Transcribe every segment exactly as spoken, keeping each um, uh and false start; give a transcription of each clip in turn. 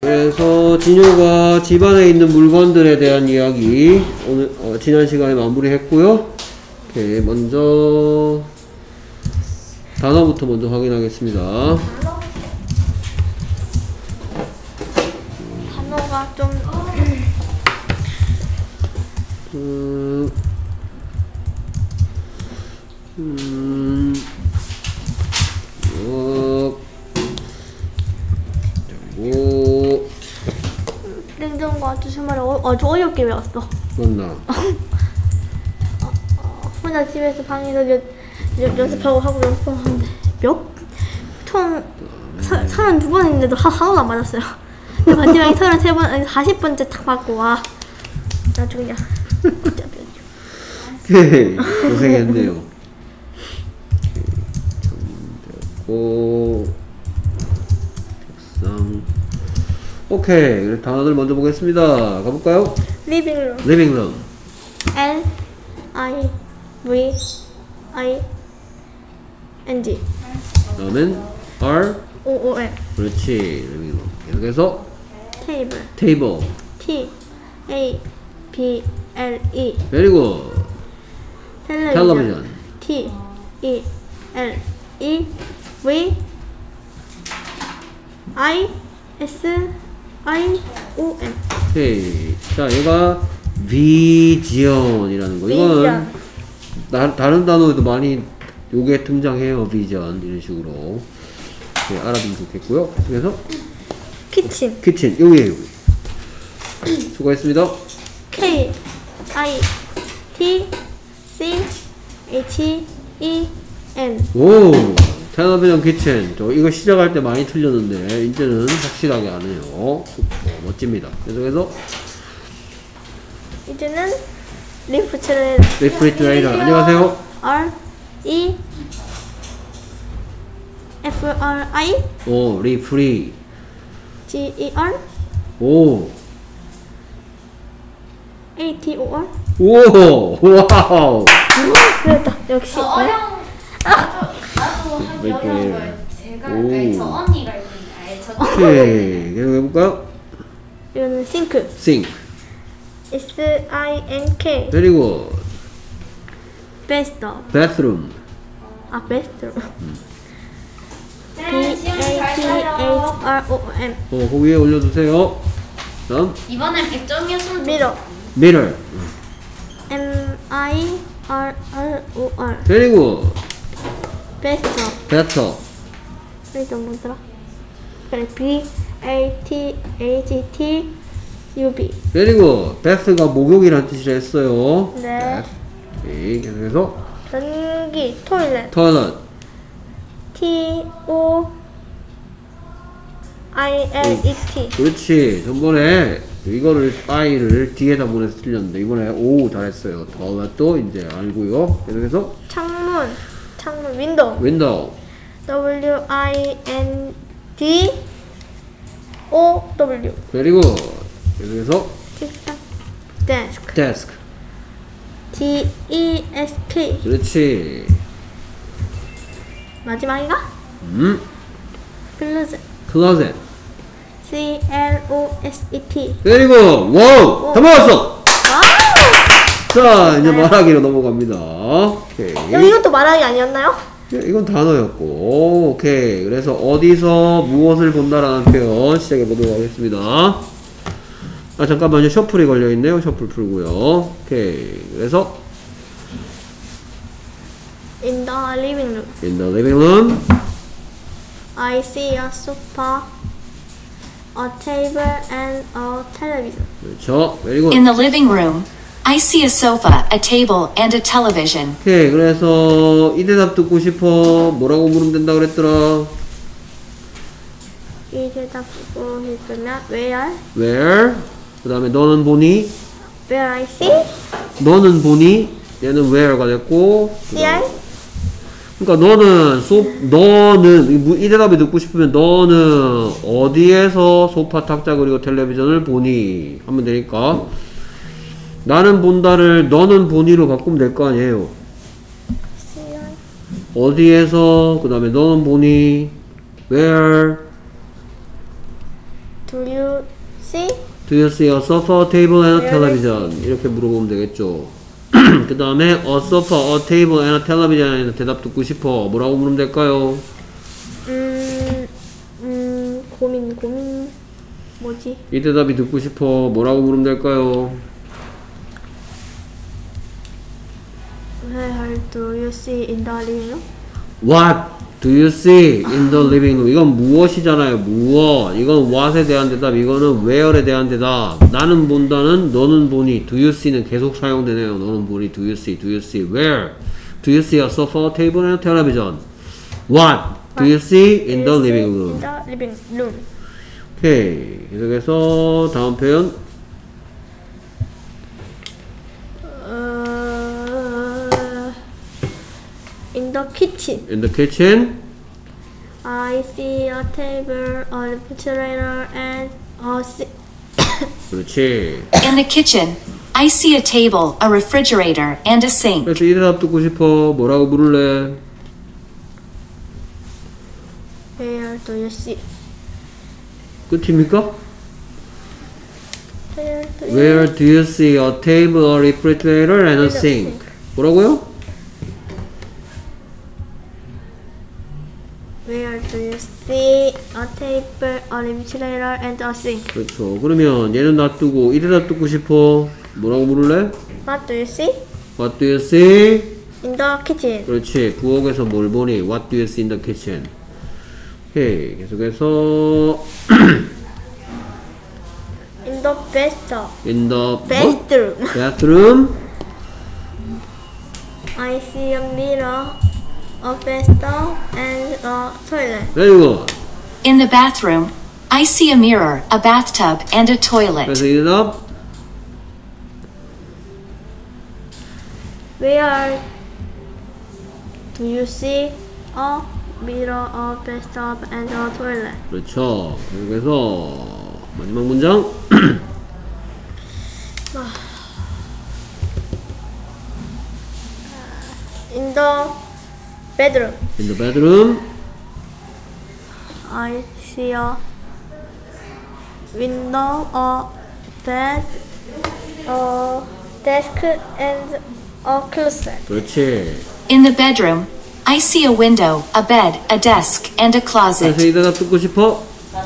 그래서 진효가 집안에 있는 물건들에 대한 이야기 오늘 어, 지난 시간에 마무리했고요. 오케이, 먼저 단어부터 먼저 확인하겠습니다. 단어가 좀 음, 음, 어, 그리고 냉정과 주말에 어, 아주 어렵게 외웠어. 맞나? 어, 어, 혼자 집에서 방에서 연, 연, 연습하고 하고 연습하는데 몇? 총 서른두 번 했는데도 하, 하나도 안 맞았어요. 근데 마지막에 서른세 번, 아니 사십 번째 탁 맞고 와. 아주 그냥 오케이, 고생했네요. 됐고, 책상. 오케이, 그럼 단어들 먼저 보겠습니다. 가볼까요? 리빙룸. 리빙룸. L I V I N G. 다음엔 R. O O M. 그렇지, 리빙룸. 계속해서 테이블. 테이블. T A B L E. Very good. 텔레비전. 텔레비전. T E L E V I S I O N. 오케이. 자, 얘가 비전이라는 거. 이거는 나, 다른 단어에도 많이 요게 등장해요. 비전 이런 식으로. 네, 알아두면 좋겠고요. 그래서 키친. 키친 여기에요. 여기. 수고했습니다. K I T C H E N. 오, 텔레비전 키친. 저 이거 시작할 때 많이 틀렸는데 이제는 확실하게 안 해요. 어, 멋집니다. 계속해서 이제는 리프트레이터. 리프리트레이터. 안녕하세요. R E F R I 오, 리프리. G E R 오, A T O R. 오, 와우. 그랬다. 역시. 저 어려운 나도 하기 어려운 걸 제가 오. 아니 저 언니가 있는데 아예 저 오케이. 계속 해볼까요? 이거는 싱크. Sink. S I N K. Very good. Bathroom. Bathroom. 아, bathroom. B A 네, T 지금 H 잘 살려. R O M. 어, 그 위에 올려주세요. 다음. 이번엔 백 점이었으면 Mirror. Mirror. M I R R O R. Very good. Bathtub. Bathtub. 이게 뭐더라? 그래, B A T H T U B. Very good. bath가 목욕이라는 뜻이라 했어요. 네. 오케이. 계속해서 변기. Toilet. toilet. T O I L E T. 그렇지. 전번에 이거를 I를 뒤에다 보내서 틀렸는데 이번에 O 잘했어요. toilet도 이제 알고요. 계속해서 창문. 창문. 윈도우. window. W I N D O W. Very good. 계속해서 책상. Desk. desk. D E S K. 그렇지. 마지막인가? 음. Closet. closet. C L O S E T. Very good. 와우. 다 맞았어. 와우! 자, 이제 말하기로 넘어갑니다. 오케이. 야, 이것도 말하기 아니었나요? 이건 단어였고. 오케이. 그래서 어디서 무엇을 본다라는 표현 시작해 보도록 하겠습니다. 아, 잠깐만요. 셔플이 걸려있네요. 셔플 풀고요. 오케이. 그래서 In the living room, in the living room. I see a sofa, a table, and a television. 그렇죠. very good. In the living room, I see a sofa, a table, and a television. 오케이. 그래서 이 대답 듣고 싶어. 뭐라고 물으면 된다 그랬더라. 이 대답 보고 싶으면 where, where. 그 다음에 너는 보니. where I see, 너는 보니. 얘는 where가 됐고. see I, 그러니까 너는 소 너는 이, 무- 이 대답이 듣고 싶으면 너는 어디에서 소파 탁자 그리고 텔레비전을 보니 하면 되니까 나는 본다를 너는 보니로 바꾸면 될 거 아니에요. see I, 어디에서 그 다음에 너는 보니 where Do you see? Do you see a sofa, a table, and a television? 이렇게 물어보면 되겠죠. 그 다음에 a sofa, a table, and a television에 대답 듣고 싶어. 뭐라고 물으면 될까요? 음, 음, 고민, 고민, 뭐지? 이 대답이 듣고 싶어. 뭐라고 물으면 될까요? Where do you see in the living room? What do you see in the living room? 이건 무엇이잖아요. 무엇. 이건 what에 대한 대답. 이거는 where에 대한 대답. 나는 본다는 너는 보니. Do you see는 계속 사용되네요. 너는 보니. Do you see? Do you see? Where? Do you see a sofa, a table, and a television? What do you see in the living room? In the living room. 오케이. 계속해서 다음 표현. 어, in the kitchen. In the kitchen. I see a table, a refrigerator, and a sink. 그렇지. In the kitchen, I see a table, a refrigerator, and a sink. 그래서 이 대답 듣고 싶어. 뭐라고 물을래? Where do you see? 끝입니까? Where do you Where do you see a table, a refrigerator, and a And a sink? sink. 뭐라고요? Where do you see a table, a refrigerator, and a sink? 그렇죠. 그러면 얘는 놔두고 이 대답 듣고 싶어. 뭐라고 물을래? What do you see What do you see? in the kitchen? 그렇지. 부엌에서 뭘 보니? What do you see in the kitchen? 오케이. 계속해서 In the bathtub. in the Bathroom. 뭐? bathroom. I see a mirror, a bathtub, and a toilet. Very good. In the bathroom, I see a mirror, a bathtub, and a toilet. 그래서 이 대답 Where do you see a mirror, a bathtub, and a toilet? 그렇죠. 그래서 마지막 문장. In the bedroom, In the bedroom. I see a window, a bed, a desk, and a closet. 그렇지. In the bedroom, I see a window, a bed, a desk, and a 그래서 closet. 이 대답 듣고 싶어.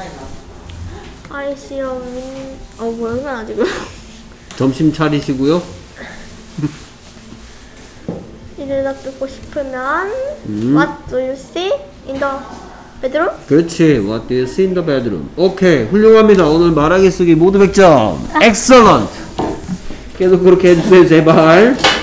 I see a win. 어 뭐야 지금? 점심 차리시고요. 이 대답 듣고 싶으면 음. What do you see in the bedroom? 그렇지. What do you see in the bedroom? 오케이. 훌륭합니다. 오늘 말하기 쓰기 모두 백 점. Excellent. 계속 그렇게 해주세요. 제발.